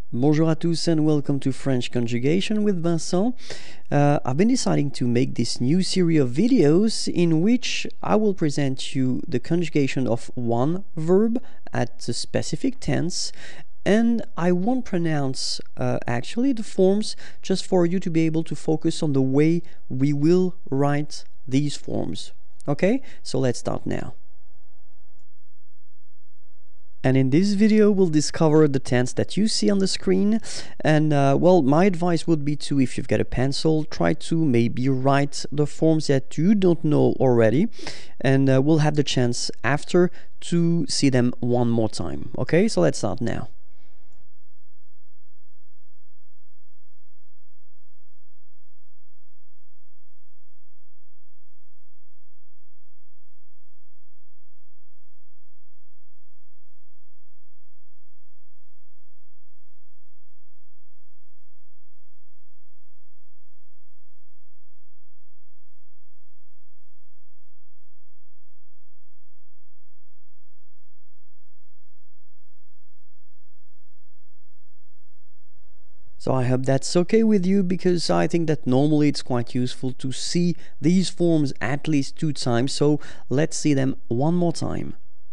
Bonjour à tous and welcome to French Conjugation with Vincent. I've been deciding to make this new series of videos in which I will present you the conjugation of one verb at a specific tense, and I won't pronounce actually the forms, just for you to be able to focus on the way we will write these forms. Okay, so let's start now. And in this video, we'll discover the tense that you see on the screen. And well, my advice would be to, if you've got a pencil, try to maybe write the forms that you don't know already. And we'll have the chance after to see them one more time. Okay, so let's start now. So I hope that's okay with you, because I think that normally it's quite useful to see these forms at least 2 times. So let's see them one more time.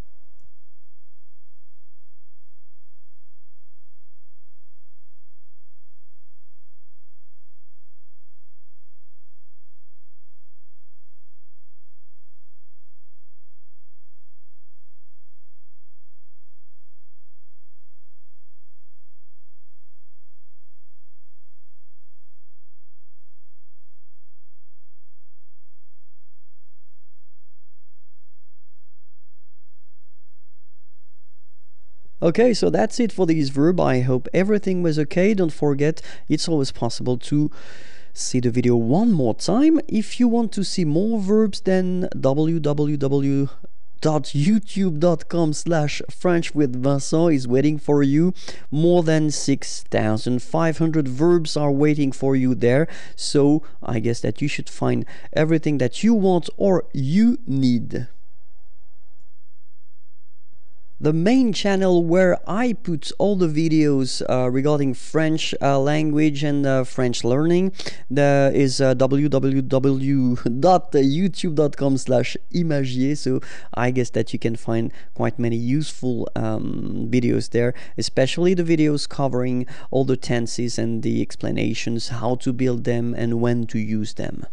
Okay, so that's it for this verb. I hope everything was okay. Don't forget, it's always possible to see the video one more time. If you want to see more verbs, then www.youtube.com/FrenchWithVincent is waiting for you. More than 6,500 verbs are waiting for you there. So I guess that you should find everything that you want or you need. The main channel where I put all the videos regarding French language and French learning is www.youtube.com/imagier. So I guess that you can find quite many useful videos there, especially the videos covering all the tenses and the explanations, how to build them and when to use them.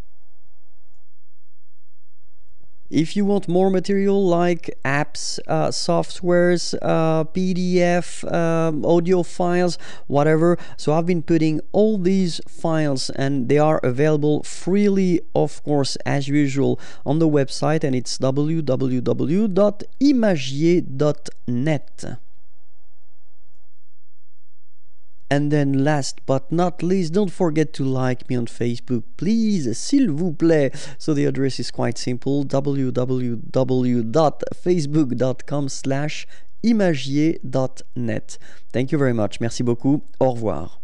If you want more material like apps, softwares, PDF, audio files, whatever, so I've been putting all these files and they are available freely, of course, as usual, on the website, and it's www.imagier.net. And then last but not least, don't forget to like me on Facebook, please, s'il vous plaît. So the address is quite simple, www.facebook.com/imagier.net. Thank you very much. Merci beaucoup. Au revoir.